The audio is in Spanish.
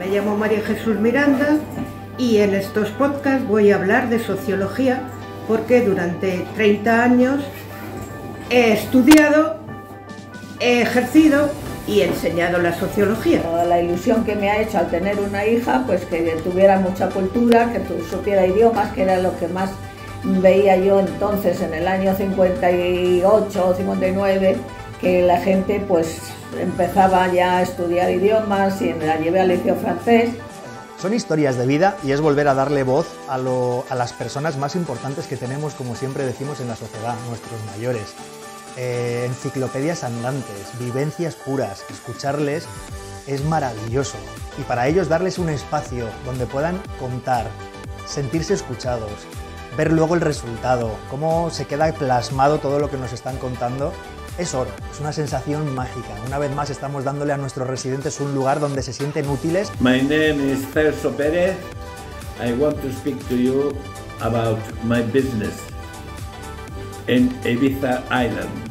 Me llamo María Jesús Miranda y en estos podcasts voy a hablar de sociología porque durante 30 años he estudiado, he ejercido y he enseñado la sociología. La ilusión que me ha hecho al tener una hija, pues que tuviera mucha cultura, que supiera idiomas, que era lo que más veía yo entonces en el año 58 o 59, que la gente pues empezaba ya a estudiar idiomas y la llevé al liceo francés. Son historias de vida y es volver a darle voz a las personas más importantes que tenemos, como siempre decimos, en la sociedad, nuestros mayores. Enciclopedias andantes, vivencias puras, escucharles es maravilloso y para ellos darles un espacio donde puedan contar, sentirse escuchados, ver luego el resultado, cómo se queda plasmado todo lo que nos están contando, es oro, es una sensación mágica. Una vez más estamos dándole a nuestros residentes un lugar donde se sienten útiles. My name is Celso Pérez. I want to speak to you about my business in Ibiza Island.